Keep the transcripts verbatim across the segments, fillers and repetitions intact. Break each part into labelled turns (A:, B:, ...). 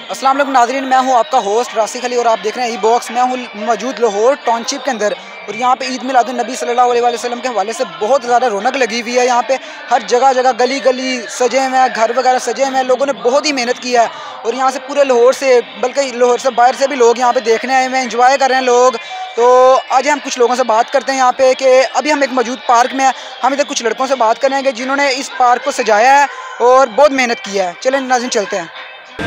A: अस्सलाम वालेकुम नाज़रीन, मैं हूं आपका होस्ट रासिक अली और आप देख रहे हैं ई बॉक्स। मैं हूं मौजूद लाहौर टाउनशिप के अंदर और यहाँ पे ईद मिलादुन नबी सल्लल्लाहु अलैहि वसल्लम के हवाले से बहुत ज़्यादा रौनक लगी हुई है। यहाँ पे हर जगह जगह गली गली सजे हुए हैं, घर वगैरह सजे हुए हैं। लोगों ने बहुत ही मेहनत की है और यहाँ से पूरे लाहौर से, बल्कि लाहौर से बाहर से भी लोग यहाँ पे देखने आए हुए हैं, इंजॉय कर रहे हैं लोग। तो आज हम कुछ लोगों से बात करते हैं यहाँ पे कि अभी हम एक मौजूद पार्क में हैं। हम इधर कुछ लड़कों से बात करेंगे जिन्होंने इस पार्क को सजाया है और बहुत मेहनत की है। चलें नाज़रीन चलते हैं।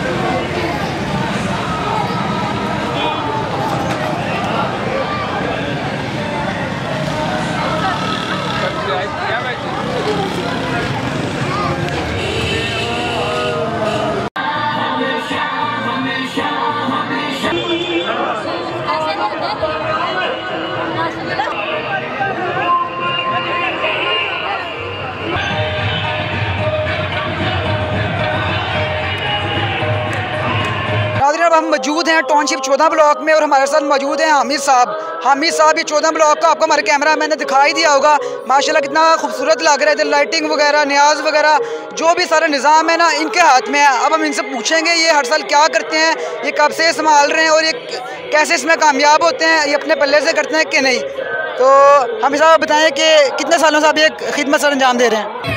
A: अब हम मौजूद हैं टाउनशिप चौदह ब्लॉक में और हमारे साथ मौजूद हैं हामिद साहब। हामिद साहब ये चौदह ब्लॉक का आपको हमारे कैमरा मैंने दिखाई दिया होगा, माशाल्लाह कितना खूबसूरत लग रहा है। इधर लाइटिंग वगैरह, न्याज वगैरह जो भी सारा निज़ाम है ना इनके हाथ में है। अब हम इनसे पूछेंगे ये हर साल क्या करते हैं, ये कब से संभाल रहे हैं और ये कैसे इसमें कामयाब होते हैं, ये अपने पल्ले से करते हैं कि नहीं। तो हामिद साहब बताएँ कि कितने सालों से आप ये खिदमत सर अंजाम दे रहे हैं?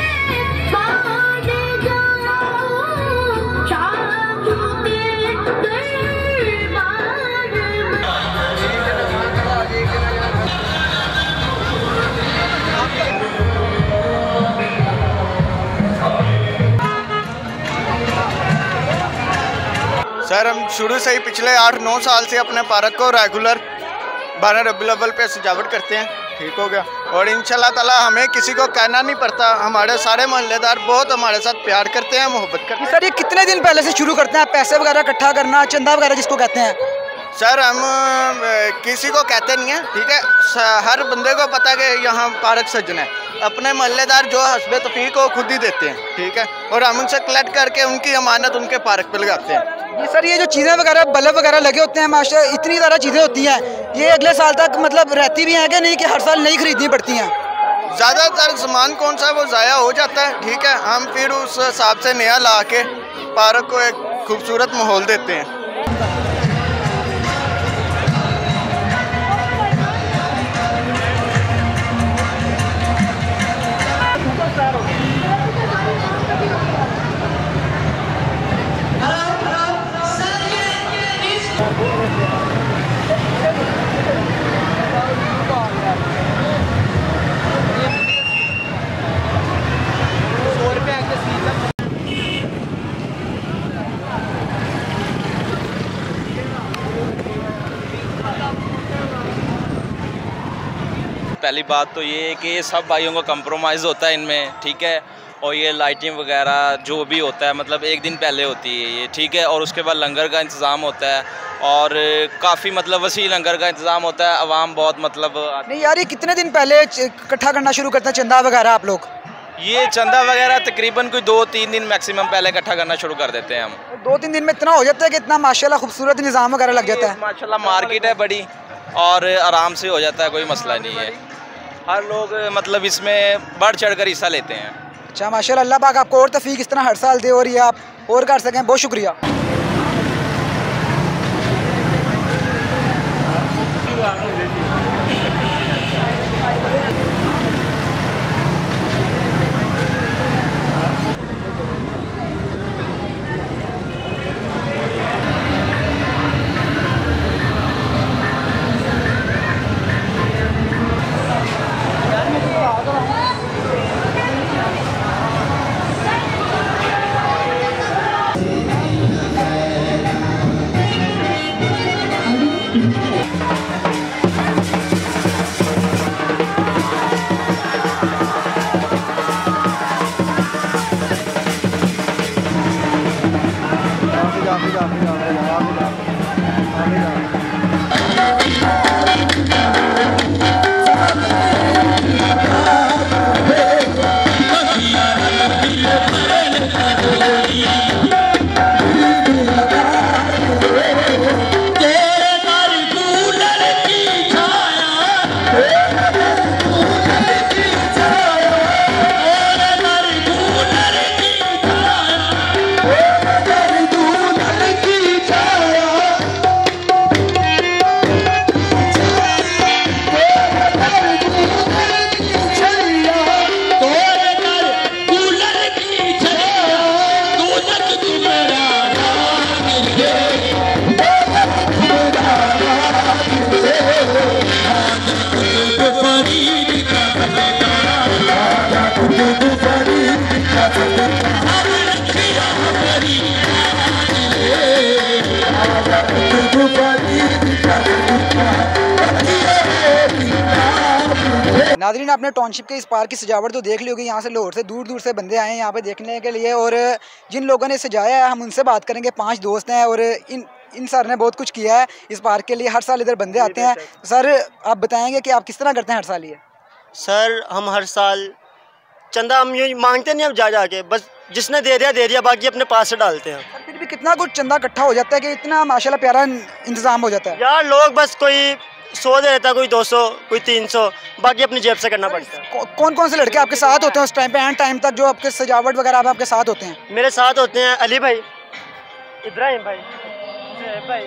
B: सर हम शुरू से ही पिछले आठ नौ साल से अपने पार्क को रेगुलर बारह रबीउल अव्वल पे सजावट करते हैं। ठीक हो गया। और इंशाल्लाह ताला हमें किसी को कहना नहीं पड़ता, हमारे सारे मोहल्लेदार बहुत हमारे साथ प्यार करते हैं, मोहब्बत करते हैं।
A: सर ये कितने दिन पहले से शुरू करते हैं पैसे वगैरह इकट्ठा करना, चंदा वगैरह जिसको कहते हैं?
B: सर हम किसी को कहते नहीं हैं, ठीक है। हर बंदे को पता है कि यहाँ पार्क सजना है। अपने मोहल्लेदार जो हस्बे तौफीक को खुद ही देते हैं, ठीक है। और हम उनसे कलेक्ट करके उनकी अमानत उनके पार्क पे लगाते हैं।
A: ये सर ये जो चीज़ें वगैरह बल्ब वगैरह लगे होते हैं माशा इतनी ज़्यादा चीज़ें होती हैं, ये अगले साल तक मतलब रहती भी हैं कि नहीं, कि हर साल नई खरीदनी पड़ती हैं?
B: ज़्यादातर सामान कौन सा वो ज़ाया हो जाता है, ठीक है। हम फिर उस हिसाब से नया ला के पार्क को एक खूबसूरत माहौल देते हैं।
C: पहली बात तो ये है कि सब भाइयों को कंप्रोमाइज़ होता है इनमें, ठीक है। और ये लाइटिंग वगैरह जो भी होता है मतलब एक दिन पहले होती है ये, ठीक है। और उसके बाद लंगर का इंतज़ाम होता है और काफ़ी मतलब वसी लंगर का इंतज़ाम होता है। आवाम बहुत मतलब
A: नहीं यार, ये कितने दिन पहले इकट्ठा करना शुरू करते हैं चंदा वगैरह आप लोग?
C: ये चंदा वगैरह तकरीबन कोई दो तीन दिन मैक्सिमम पहले इकट्ठा करना शुरू कर देते हैं हम।
A: दो तीन दिन में इतना हो जाता है कि इतना माशाल्लाह खूबसूरत निज़ाम वगैरह लग जाता है?
C: माशाल्लाह मार्केट है बड़ी और आराम से हो जाता है, कोई मसला नहीं है। हर लोग मतलब इसमें बढ़ चढ़ कर हिस्सा लेते हैं।
A: अच्छा माशाल्लाह, अल्लाह पाक आपको और तौफीक इस तरह हर साल दे और ये आप और कर सकें। बहुत शुक्रिया। नाज़रीन, आपने टाउनशिप के इस पार्क की सजावट तो देख ली होगी। यहाँ से लाहौर से दूर दूर से बंदे आए हैं यहाँ पे देखने के लिए, और जिन लोगों ने सजाया है हम उनसे बात करेंगे। पांच दोस्त हैं और इन इन सर ने बहुत कुछ किया है इस पार्क के लिए। हर साल इधर बंदे आते हैं। सर, आप बताएंगे कि आप किस तरह करते हैं हर साल ये?
D: सर, हम हर साल चंदा हम ये मांगते नहीं, हम जा जाके बस जिसने दे दिया दे दिया, बाकी अपने पास से डालते हैं।
A: फिर भी कितना कुछ चंदा इकट्ठा हो जाता है कि इतना माशाल्लाह प्यारा इंतजाम हो जाता है?
D: यार लोग बस कोई सौ दे देता, कोई दो सौ, कोई तीन सौ, बाकी अपनी जेब से करना पड़ता है।
A: कौन कौन से लड़के आपके साथ होते हैं उस टाइम पे, एंड टाइम तक, जो आपके सजावट वगैरह आप आपके साथ होते हैं?
D: मेरे साथ होते हैं अली भाई, इब्राहिम भाई, भाई,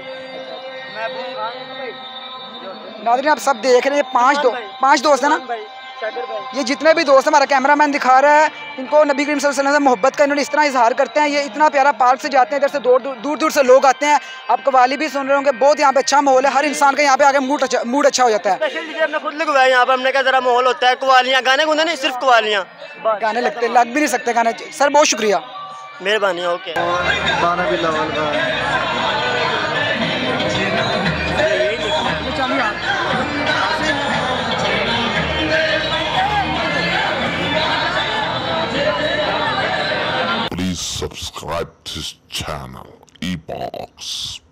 A: नाज़रीन, आप सब देख रहे हैं पांच दो पांच दोस्त हैं ना, ये जितने भी दोस्त हमारा कैमरामैन दिखा रहा है, इनको नबी करीम सल्लल्लाहु अलैहि वसल्लम से मोहब्बत का इन्होंने इस तरह इजहार करते हैं। ये इतना प्यारा पार्क से जाते हैं, इधर से दूर दूर दूर से लोग आते हैं। आप कवाली भी सुन रहे होंगे, बहुत यहाँ पे अच्छा माहौल है। हर इंसान का यहाँ पे आके मूड अच्छा मूड अच्छा हो जाता है।
D: हमने खुद लगवाया यहाँ पे, हमने कहा जरा माहौल होता है, कवालियाँ गाने गुने नहीं, सिर्फ कवालियाँ
A: गाने लगते लग भी नहीं सकते गाने। सर, बहुत शुक्रिया,
D: मेहरबानी। Okay,
E: Please subscribe to this channel, eBox.